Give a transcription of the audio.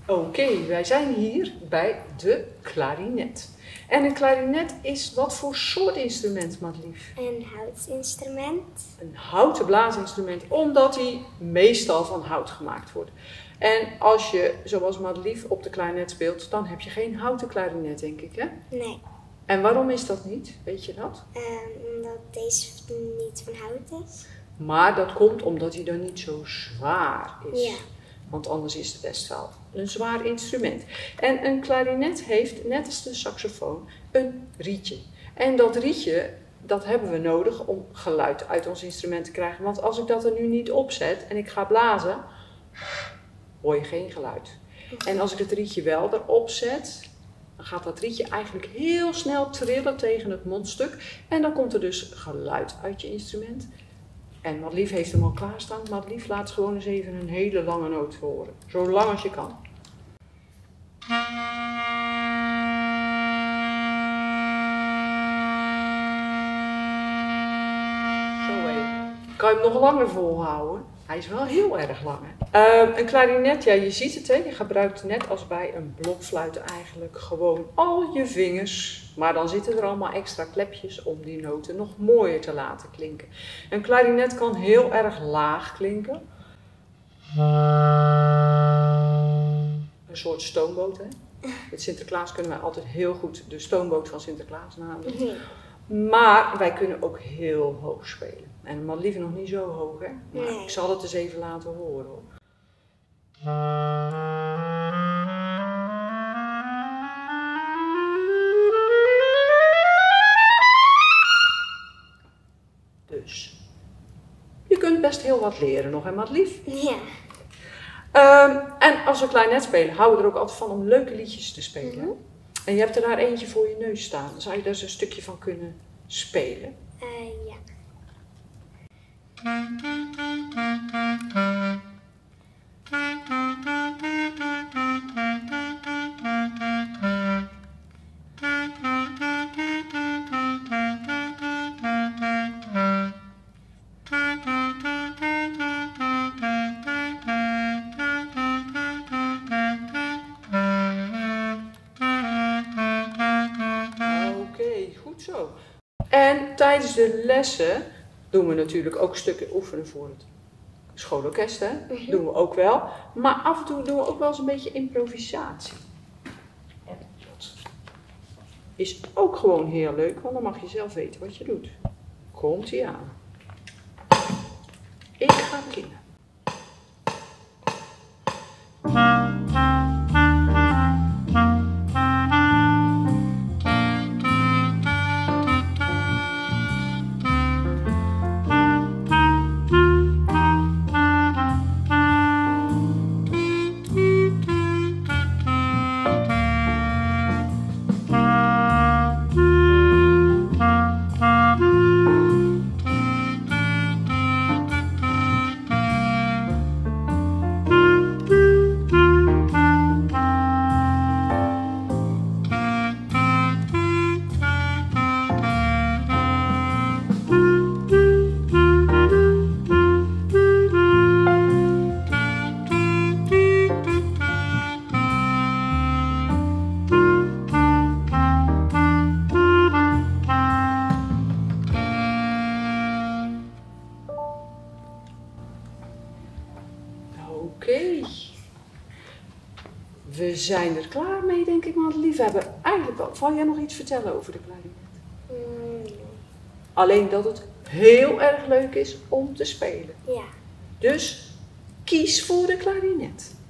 Oké, wij zijn hier bij de klarinet. En een klarinet is wat voor soort instrument, Madelief? Een houtinstrument. Een houten blaasinstrument, omdat hij meestal van hout gemaakt wordt. En als je, zoals Madelief, op de klarinet speelt, dan heb je geen houten klarinet, denk ik, hè? Nee, En waarom is dat niet? Weet je dat? omdat deze niet van hout is. Maar dat komt omdat hij dan niet zo zwaar is. Ja. Want anders is het best wel een zwaar instrument. En een klarinet heeft, net als de saxofoon, een rietje. En dat rietje, dat hebben we nodig om geluid uit ons instrument te krijgen. Want als ik dat er nu niet opzet en ik ga blazen, hoor je geen geluid. En als ik het rietje wel erop zet, dan gaat dat rietje eigenlijk heel snel trillen tegen het mondstuk. En dan komt er dus geluid uit je instrument. En Madelief heeft hem al klaarstaan. Madelief, laat gewoon eens even een hele lange noot horen. Zo lang als je kan. Zo even. Kan je hem nog langer volhouden? Hij is wel heel erg lang. Een klarinet, ja, je ziet het, hè? Je gebruikt net als bij een blokfluit eigenlijk gewoon al je vingers. Maar dan zitten er allemaal extra klepjes om die noten nog mooier te laten klinken. Een klarinet kan heel erg laag klinken. Een soort stoomboot, hè? Met Sinterklaas kunnen wij altijd heel goed de stoomboot van Sinterklaas nadoen. Maar wij kunnen ook heel hoog spelen. En maar liever nog niet zo hoog, hè? Maar Nee. ik zal het eens even laten horen, hoor. Dus, je kunt best heel wat leren nog, hè, Madelief? Ja. En als we klarinet spelen, houden we er ook altijd van om leuke liedjes te spelen. En je hebt er daar eentje voor je neus staan. Zou je daar eens een stukje van kunnen spelen? Ja. Oké, goed zo. En tijdens de lessen doen we natuurlijk ook stukken oefenen voor het schoolorkest, hè? Doen we ook wel. Maar af en toe doen we ook wel eens een beetje improvisatie. En dat is ook gewoon heel leuk, want dan mag je zelf weten wat je doet. Komt-ie aan. Ik ga beginnen. Oké. We zijn er klaar mee, denk ik, Madelief. We hebben eigenlijk wel... Wil jij nog iets vertellen over de klarinet? Alleen dat het heel erg leuk is om te spelen. Ja. Dus kies voor de klarinet.